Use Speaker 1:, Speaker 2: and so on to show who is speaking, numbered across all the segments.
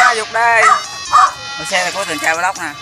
Speaker 1: Đó, dục đây. Một xe là của Tình Trai Vlog nè.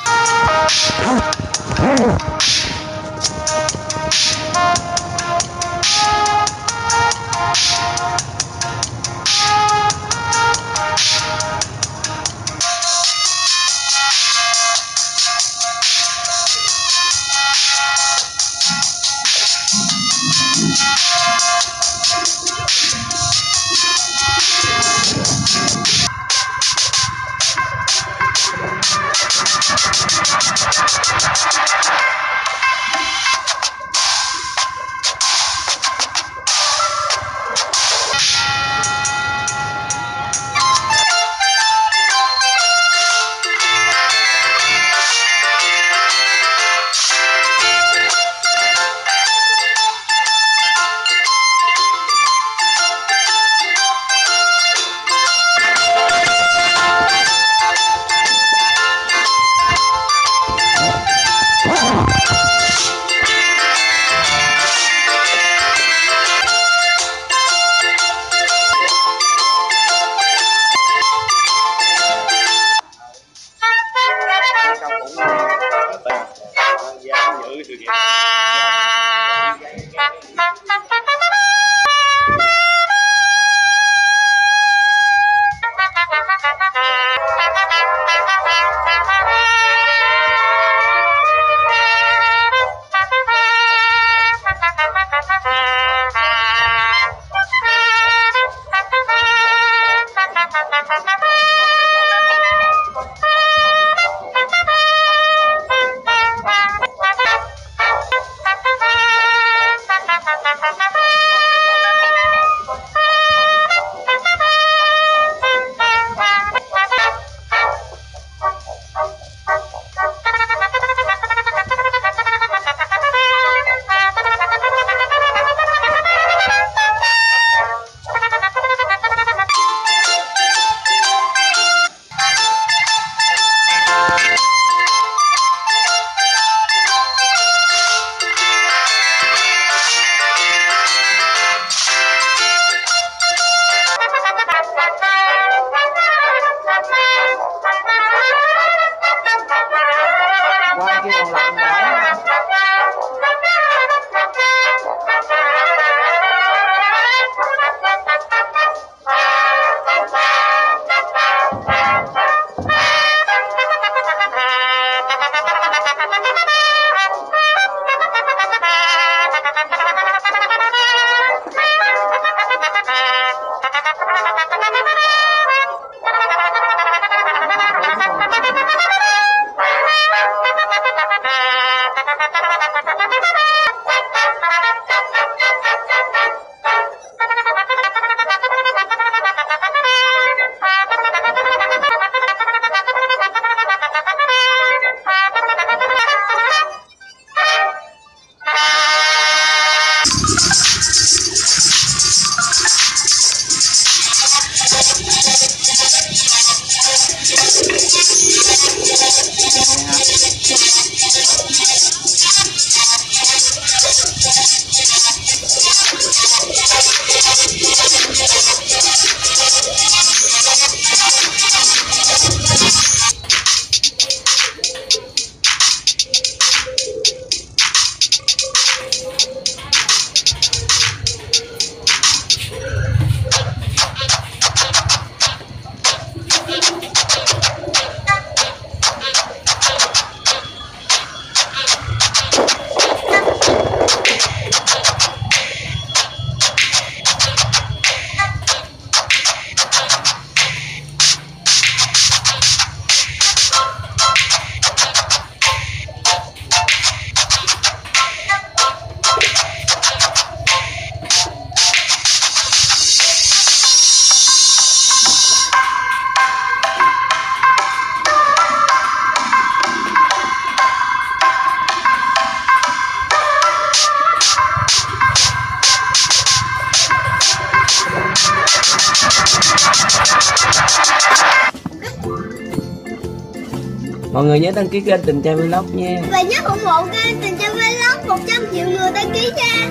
Speaker 2: Mọi người nhớ đăng ký kênh Tình Trai Vlog nha.
Speaker 3: Và nhớ ủng hộ kênh Tình Trai Vlog 100 triệu người đăng ký nha.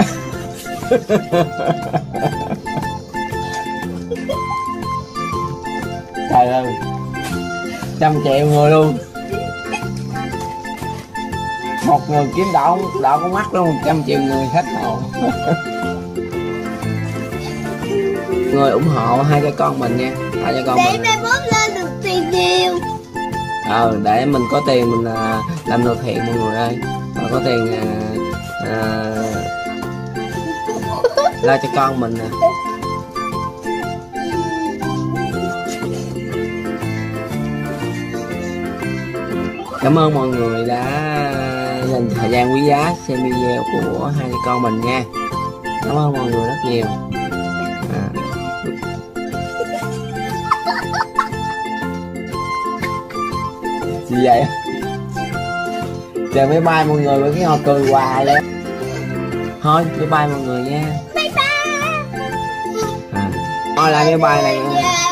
Speaker 2: Trời ơi. 100 triệu người luôn. Một người kiếm đậu con mắt luôn 100 triệu người hết hồn. Người ủng hộ hai cha con mình nha, hai cha con
Speaker 3: để
Speaker 2: mình
Speaker 3: mai mốt lên được tiền nhiều.
Speaker 2: để mình có tiền mình làm được thiện mọi người ơi, mà có tiền lo cho con mình nè. Cảm ơn mọi người đã dành thời gian quý giá xem video của hai cha con mình nha. Cảm ơn mọi người rất nhiều. Gì vậy? Chờ máy bay mọi người với cái họ cười hoài vậy. Thôi bye bye mọi người nha.
Speaker 3: Bye bye.
Speaker 2: Thôi lại máy bay này.